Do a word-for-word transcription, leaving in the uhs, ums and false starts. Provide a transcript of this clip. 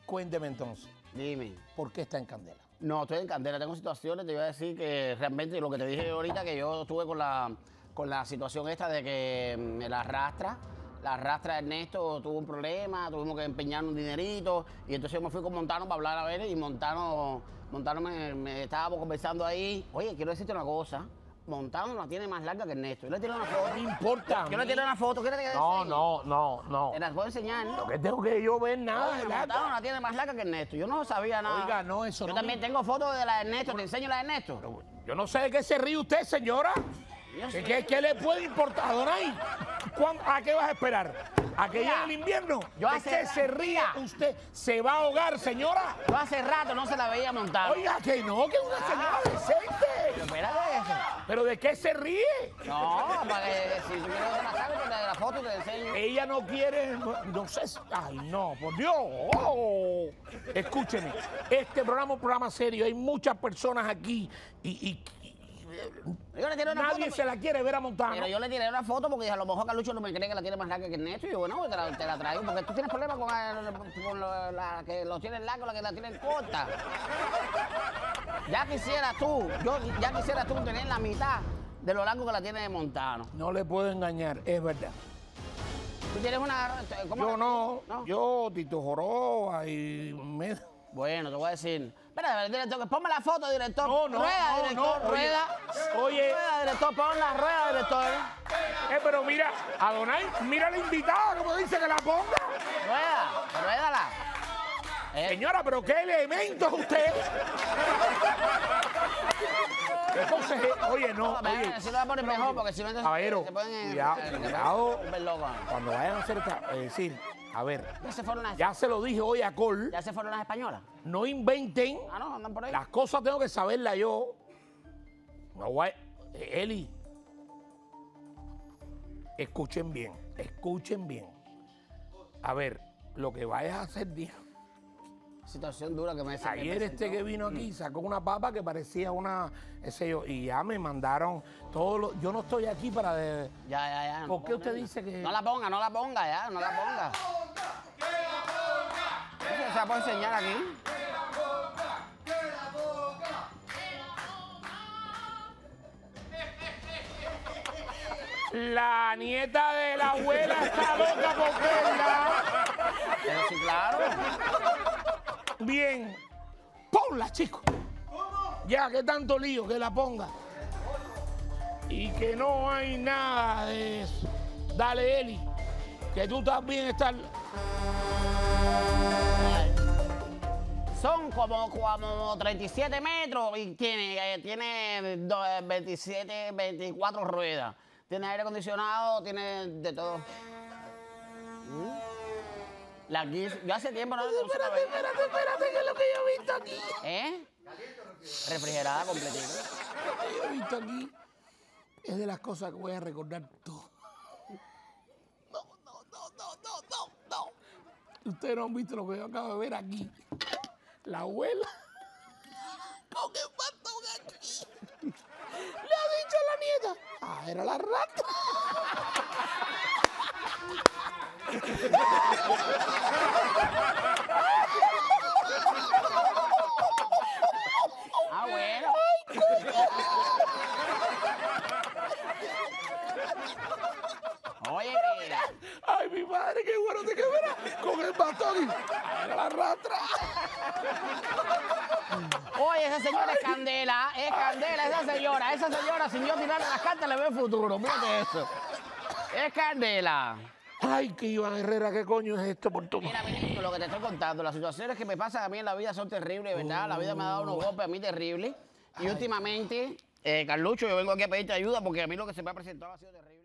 Cuénteme entonces, Dime. ¿por qué está en candela? No, estoy en candela, tengo situaciones, te iba a decir que realmente lo que te dije ahorita, que yo estuve con la, con la situación esta de que me la arrastra, la arrastra Ernesto, tuvo un problema, tuvimos que empeñar un dinerito, y entonces yo me fui con Montano para hablar a ver, y Montano, Montano me, me estábamos conversando ahí. Oye, quiero decirte una cosa, Montano la tiene más larga que Ernesto. Yo le tiré una foto. No me importa. Yo le tiré una foto, ¿quieres que te No, enseñe? no, no, no. Te las puedo enseñar. Lo que tengo que yo ver nada de Oye, larga. Montano la tiene más larga que Ernesto. Yo no sabía nada. Oiga, no, eso Yo no también me- tengo fotos de la de Ernesto. ¿Te enseño la de Ernesto? Pero yo no sé de qué se ríe usted, señora. Yo ¿Qué, sé. qué- qué le puede importar, Adonai? ¿Cuándo- ¿A qué vas a esperar? ¿A que Mira, llegue el invierno? yo ¿De hace qué se rato- ríe mira. usted? ¿Se va a ahogar, señora? Yo hace rato no se la veía montar. Oiga, que no, que es una señora Ah. decente. Espérate eso. ¿Pero de qué se ríe? No, para que si tú quieres que la sabe, te la foto y te enseño. Ella no quiere, no, no sé, si- ay no, por Dios. Oh. Escúcheme, este programa es un programa serio, hay muchas personas aquí y, y- Yo le tiré y una nadie foto. se la quiere ver a Montano. Pero yo le tiré una foto porque a lo mejor Carlucho no me cree que la tiene más larga que Ernesto. Y yo, bueno, te la, te la traigo porque tú tienes problemas con, el- con lo- la que lo tienen largo, la que la tienen corta. Ya quisieras tú, yo ya quisieras tú tener la mitad de lo largo que la tiene de Montano. No le puedo engañar, es verdad. Tú tienes una... ¿cómo Yo la- no, ¿No? yo, Tito Joroba y... Me... Bueno, te voy a decir. Espera, director, ponme la foto, director. No, no, rueda, no, director, no, oye, rueda. oye. Rueda, director, pon la rueda, director. Eh, pero mira, Adonai, mira la invitada, como dice que la ponga. Rueda, ruédala. Eh, Señora, pero qué elemento es usted. Entonces, eh, oye, no, oye. si lo voy a poner mejor porque si no entonces Caballero, se pueden... cuidado, eh, cuidado. volver locos. Cuando vayan a hacer esta, es decir, a ver, Ya se fueron las... ya se lo dije hoy a Col, ¿Ya se fueron las españolas? no inventen, Ah, no, andan por ahí. las cosas tengo que saberlas yo. No voy, eh, Eli, escuchen bien, escuchen bien. A ver, lo que vayas a hacer, día. Situación dura que me que Ayer me este sentó. que vino aquí sacó una papa que parecía una, ese yo, y ya me mandaron todos los, yo no estoy aquí para de, Ya, ya, ya. no ¿Por qué ponga, usted nena. dice que- No la ponga, no la ponga, ya, no la ponga. Eso se la puedo enseñar aquí. la nieta de la abuela está loca por verla. Pero sí, claro. Bien, ponla, chico. Ya, que tanto lío, que la ponga. Y que no hay nada de eso. Dale, Eli, que tú también estás... Son como, como treinta y siete metros y tiene, eh, tiene do- eh, veintisiete, veinticuatro ruedas. Tiene aire acondicionado, tiene de todo. ¿Mm? La guis- yo hace tiempo no, no se la Espérate, veía. espérate, espérate, que es lo que yo he visto aquí. ¿Eh? Refrigerada completita. Lo que yo he visto aquí es de las cosas que voy a recordar todo. No, no, no, no, no, no, no. Ustedes no han visto lo que yo acabo de ver aquí. La abuela con el bastón aquí. Le ha dicho a la nieta. Ah, era la rata. Ah, bueno. Oye, mira. Ay, mi madre, qué bueno te quedará con el bastón. y- Ah, era la rata. Oye, esa señora es candela, es candela esa señora. Esa señora, sin yo tirarle las cartas, le ve el futuro. Mírate eso. Es candela. Ay, que Iván Herrera, ¿qué coño es esto por tu Mira, ministro, lo que te estoy contando, las situaciones que me pasan a mí en la vida son terribles, ¿verdad? La vida me ha dado unos golpes a mí terribles. Y últimamente, eh, Carlucho, yo vengo aquí a pedirte ayuda porque a mí lo que se me ha presentado ha sido terrible.